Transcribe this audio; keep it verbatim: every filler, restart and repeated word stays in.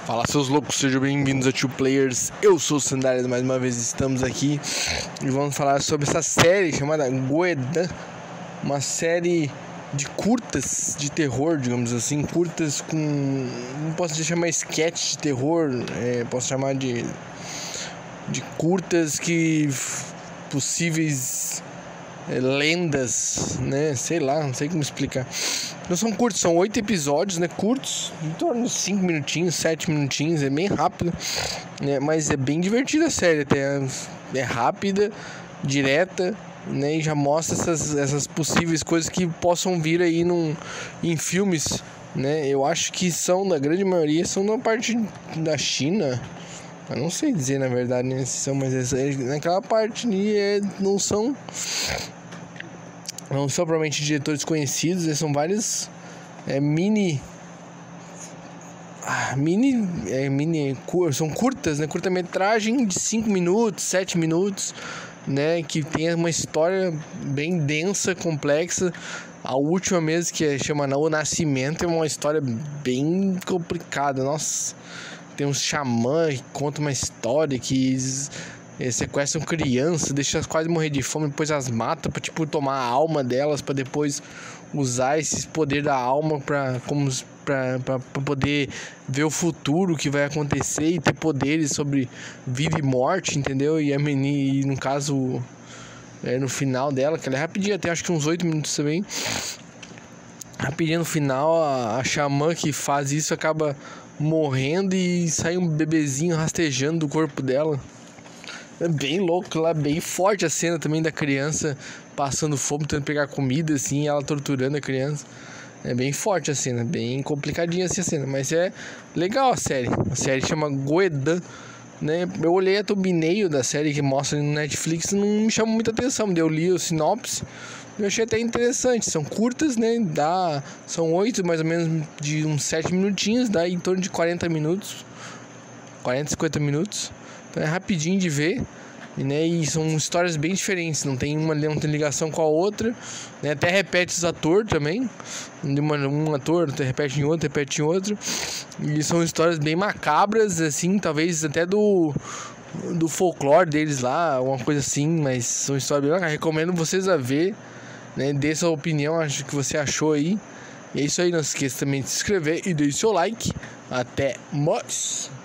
Fala, seus loucos, sejam bem-vindos a Two Players. Eu sou o Sandálias, mais uma vez estamos aqui e vamos falar sobre essa série chamada Goedan, uma série de curtas de terror, digamos assim, curtas com, não posso chamar sketch de terror, é, posso chamar de de curtas que possíveis é, lendas, né? Sei lá, não sei como explicar. Não são curtos, são oito episódios, né? Curtos, em torno de cinco minutinhos, sete minutinhos, é bem rápido, né? Mas é bem divertida a série, até é rápida, direta, né? E já mostra essas, essas possíveis coisas que possam vir aí num, em filmes, né? Eu acho que são, na grande maioria, são na parte da China. Eu não sei dizer na verdade, né, se são, mas essa, naquela parte ali é, não são não são provavelmente diretores conhecidos, né, são vários é, mini ah, mini, é, mini são curtas, né, curta-metragem de cinco minutos, sete minutos, né, que tem uma história bem densa, complexa. A última mesmo, que é, chama O Nascimento, é uma história bem complicada, nossa. Tem uns xamã que contam uma história que é, sequestram crianças, deixam elas quase morrer de fome, depois as matam pra, tipo, tomar a alma delas, pra depois usar esse poder da alma pra, como, pra, pra, pra poder ver o futuro que vai acontecer e ter poderes sobre vida e morte, entendeu? E a menina, no caso, é, no final dela, que ela é rapidinha, até acho que uns oito minutos também. Rapidinho no final, a, a xamã que faz isso acaba morrendo e sai um bebezinho rastejando do corpo dela. É bem louco lá, bem forte a cena também da criança passando fome, tentando pegar comida assim, e ela torturando a criança. É bem forte a cena, bem complicadinha assim a cena, mas é legal a série. A série chama Goedan, né? Eu olhei a thumbnail da série que mostra no Netflix, não me chamou muita atenção, eu li o sinopse. Eu achei até interessante, são curtas, né? Dá, são oito, mais ou menos, de uns sete minutinhos, dá em torno de quarenta minutos, quarenta, cinquenta minutos. Então é rapidinho de ver, né? E são histórias bem diferentes, não tem uma não tem ligação com a outra, né? Até repete os atores também, uma, um ator repete em outro, repete em outro. E são histórias bem macabras, assim, talvez até do do folclore deles lá, uma coisa assim, mas são histórias bem bacanas. Recomendo vocês a ver, né? Dê sua opinião, acho que você achou aí. E é isso aí, não se esqueça também de se inscrever e deixe seu like. Até mais!